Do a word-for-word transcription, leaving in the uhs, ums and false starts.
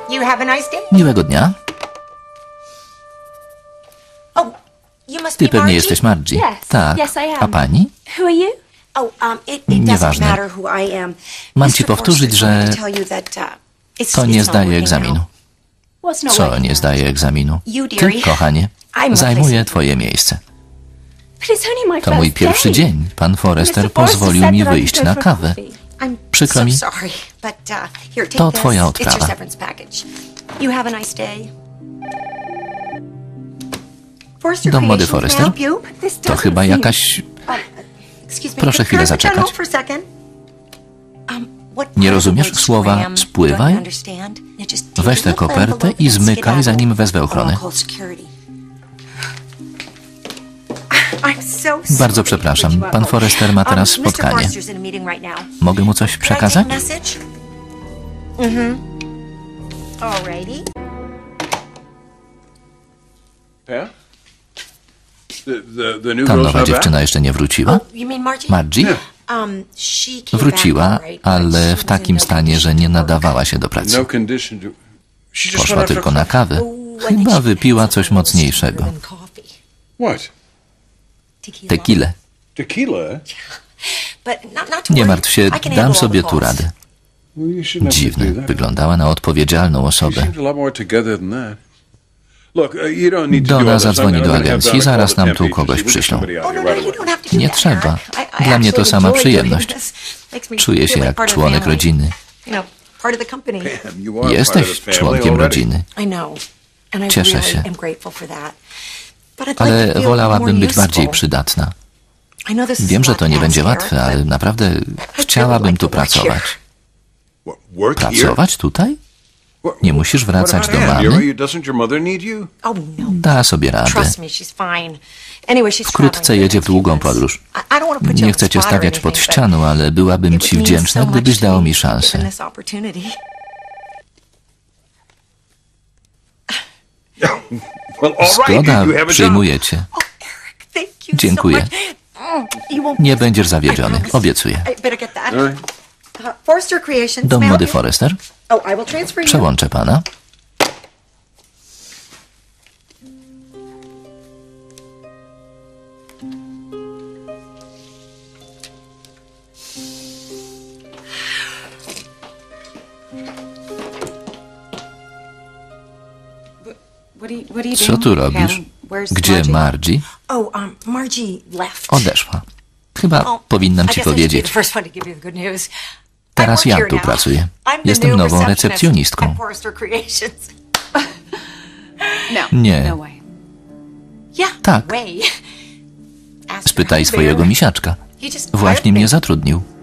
You have a nice day. Miłego dnia. Oh, you must Ty be pewnie Margie? jesteś Margie. Yes, Tak. yes, I am. A pani? Who are you? Oh, um, it, it doesn't Nieważne. matter who I am. Mam ci mister powtórzyć, Forster told me że to tell you that, uh, it's- to it's nie not zdaje working egzaminu. now. What's not Co working nie out? zdaje egzaminu? You, Ty, dearie. kochanie, I'm zajmuję replacing twoje miejsce. But it's only my To mój first pierwszy day. dzień. Pan Forrester mister Forrester pozwolił said mi that I wyjść could na go for kawę. coffee. I'm Przykro so mi. sorry, but uh, here, take To this. twoja It's odprawa. your severance package. You have a nice day. Forster Dom mody Creations, Forrester? can I help you? This To doesn't chyba seem- jakaś... Um, excuse me, Proszę can- chwilę can I put you on zaczekać. hold for a second? Um, what Nie part of the rozumiesz word słowa scram spływaj? don't you understand? Now just take Weź a tę little kopertę envelope i and zmykaj, skedaddle. zanim wezwę ochronę. Or I'll call security. I'm so Bardzo sorry przepraszam. to put you on Pan hold. Forrester ma teraz Um, mister spotkanie. Forster's in a meeting right now. Mogę mu coś Could I take a przekazać? message? Mhm. Alrighty. Yeah? The, the, the new Ta girl's nowa not dziewczyna jeszcze nie wróciła? Oh, you mean Margie? Margie? Um, she came Wróciła, back all right, but ale she w was in takim no stanie, że nie condition to work. nadawała się do back? pracy. No condition to... She just Poszła went out tylko for na coffee. kawę. Oh, and then Chyba she wypiła had coś something mocniejszego. sweeter than coffee. What? Tequila. Tequilę. Tequila? But not, not to Nie worry. martw się, I can handle dam all sobie the tu calls. radę. Well, you shouldn't have to Dziwne. do that. Wyglądała na odpowiedzialną She osobę. seemed a lot more together than that. Look, uh, you don't need to do Donna all this. zadzwoni I'm do gonna have agencji, Donna call zaraz the nam temp tu agency. kogoś We'll get przyślą. somebody out Oh, no, here no, right you away. don't have to do Nie that, trzeba. Eric. I- I Dla mnie to actually sama enjoy przyjemność. doing this. Makes me Czuję się feel like jak part of the członek family. rodziny. You know, part of the company. Damn, you are part of Jesteś the family członkiem already. rodziny. I know. And I Cieszę really się. am grateful for that. But I'd like to Ale feel wolałabym more być bardziej useful. przydatna. I know this is Wiem, a że lot to to nie ask, będzie Eric, łatwe, ale but naprawdę really chciałabym like tu to work here. pracować. What, work here? Pracować tutaj? What- Nie musisz what wracać about do Ann? mamy. You're- you- Doesn't your mother need you? Oh, no. Da sobie radę. Trust me, she's fine. Anyway, she's Wkrótce traveling jedzie w for a few długą months. podróż. I- I don't wanna put you Nie on chcę the cię spot or stawiać pod anything, but ścianą, ale byłabym it ci would mean wdzięczna, so much gdybyś to dał me mi given szansę. this opportunity. Well, all right, Zgoda, you have a job. przyjmuję cię. Oh, Eric, thank you Dziękuję. so much. Mm, you won't Nie miss będziesz it. I zawiedziony, promise. obiecuję. I better get that. All right. Uh, Forster Creations. Dom may I mody help you? Forrester? Oh, I will transfer you. Przełączę pana. What are you, what are you Co doing? tu robisz? Where's Gdzie Margie? Margie? Oh, um, Margie left. Odeszła. Chyba Oh, powinnam I ci guess I should be powiedzieć. the first one to give you the good news. I Teraz work ja here tu now. pracuję. I'm the Jestem new nową receptionist recepcjonistką. at Forster Creations. No. Nie. No way. Yeah, Tak. way. Ask Spytaj your swojego bear. misiaczka. He just Właśnie hired mnie me. zatrudnił.